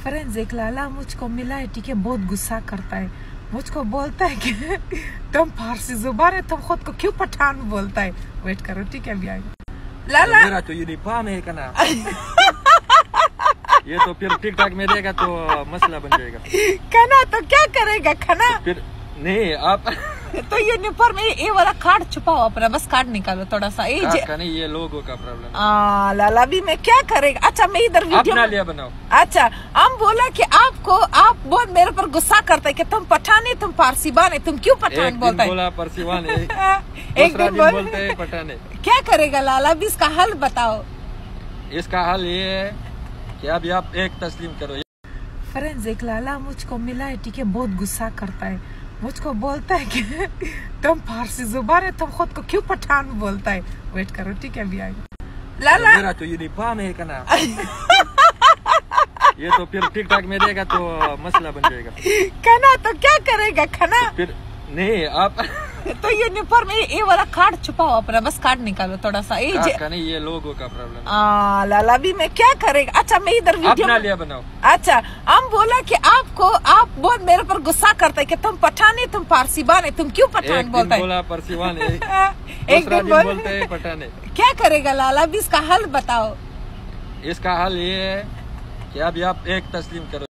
Friends, एक लाला मुझको मिला है, ठीक है, बहुत गुस्सा करता है। मुझको बोलता है कि तुम फारसी जुबान है, तुम खुद को क्यों पठान बोलता है। वेट करो, ठीक है, अभी आएगा। लाला मेरा तो यूनिफॉर्म है कना। ये तो फिर टिकटॉक में देगा तो मसला बन जाएगा। कना तो क्या करेगा खना? तो फिर नहीं आप तो यूनिफॉर्म ये वाला कार्ड छुपाओ अपना, बस कार्ड निकालो थोड़ा सा। नहीं, ये लोगों का प्रॉब्लम है। लाला भी मैं क्या करेगा। अच्छा, मैं इधर वीडियो अपना लिया बनाओ। अच्छा, हम बोला कि आप बहुत मेरे पर गुस्सा करते है कि तुम पठान है, तुम पारसी बान है, तुम क्यों पठान बोलता है। बोला पारसीवान है, एक दिन बोलते हैं पठान है। क्या करेगा लाला भी, इसका हल बताओ। इसका हल ये है कि अभी आप एक तस्लीम करो। फ्रेंड्स, एक लाला मुझको मिला है, ठीक है, बहुत गुस्सा करता है। मुझको बोलता है कि तुम फारसी जुबान है, तुम खुद को क्यों पठान बोलता है। वेट करो, ठीक है, अभी आएगा। लाला मेरा तो यूनिफॉर्म है कना। ये तो फिर टिकटॉक में देगा तो मसला बन जाएगा। कना तो क्या करेगा खना? तो फिर नहीं आप तो यूनिफॉर्म ये वाला कार्ड छुपाओ अपना, बस कार्ड निकालो थोड़ा सा। नहीं, ये लोगों का प्रॉब्लम है। लाला भी मैं क्या करेगा। अच्छा, मैं इधर वीडियो अपना लिया बनाओ। अच्छा, हम बोला कि आप बहुत मेरे पर गुस्सा करते है कि तुम पठान है, तुम पारसी बान है, तुम क्यों पठान बोलता है। बोला पारसीवान है, एक दिन बोलते हैं पठान है। क्या करेगा लाला भी, इसका हल बताओ। इसका हल ये है कि अभी आप एक तस्लीम करो।